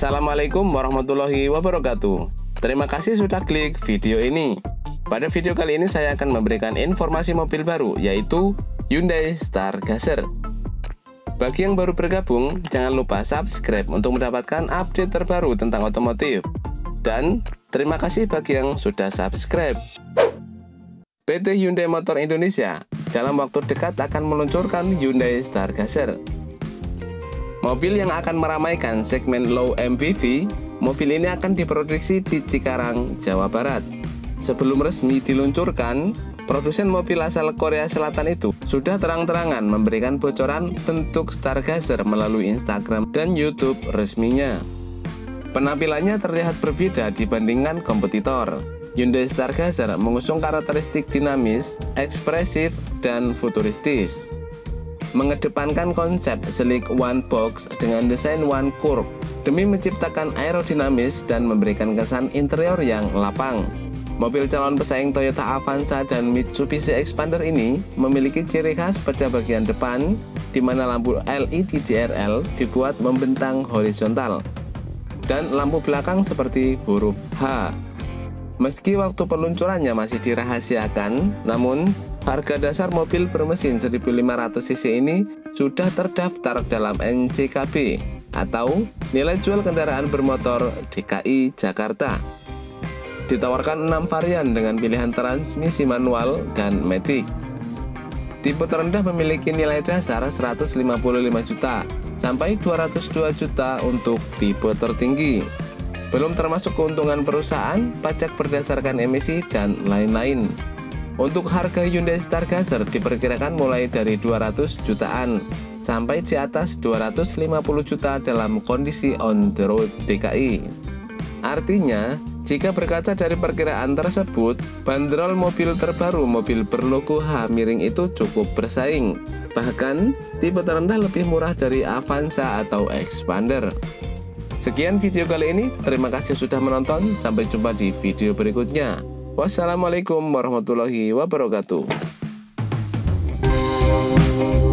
Assalamualaikum warahmatullahi wabarakatuh. Terima kasih sudah klik video ini. Pada video kali ini saya akan memberikan informasi mobil baru, yaitu Hyundai Stargazer. Bagi yang baru bergabung, jangan lupa subscribe untuk mendapatkan update terbaru tentang otomotif. Dan terima kasih bagi yang sudah subscribe. PT Hyundai Motor Indonesia dalam waktu dekat akan meluncurkan Hyundai Stargazer. Mobil yang akan meramaikan segmen low MPV, mobil ini akan diproduksi di Cikarang, Jawa Barat. Sebelum resmi diluncurkan, produsen mobil asal Korea Selatan itu sudah terang-terangan memberikan bocoran bentuk Stargazer melalui Instagram dan YouTube resminya. Penampilannya terlihat berbeda dibandingkan kompetitor. Hyundai Stargazer mengusung karakteristik dinamis, ekspresif, dan futuristis. Mengedepankan konsep sleek one box dengan desain one curve demi menciptakan aerodinamis dan memberikan kesan interior yang lapang. Mobil calon pesaing Toyota Avanza dan Mitsubishi Expander ini memiliki ciri khas pada bagian depan, di mana lampu LED DRL dibuat membentang horizontal dan lampu belakang seperti huruf H. Meski waktu peluncurannya masih dirahasiakan, namun harga dasar mobil bermesin 1500 cc ini sudah terdaftar dalam NCKB atau nilai jual kendaraan bermotor DKI Jakarta. Ditawarkan 6 varian dengan pilihan transmisi manual dan matic. Tipe terendah memiliki nilai dasar 155 juta sampai 202 juta untuk tipe tertinggi. Belum termasuk keuntungan perusahaan, pajak berdasarkan emisi, dan lain-lain. Untuk harga Hyundai Stargazer diperkirakan mulai dari 200 jutaan sampai di atas 250 juta dalam kondisi on the road DKI. Artinya, jika berkaca dari perkiraan tersebut, bandrol mobil terbaru mobil berlogo H miring itu cukup bersaing. Bahkan, tipe terendah lebih murah dari Avanza atau Expander. Sekian video kali ini, terima kasih sudah menonton, sampai jumpa di video berikutnya. Wassalamualaikum warahmatullahi wabarakatuh.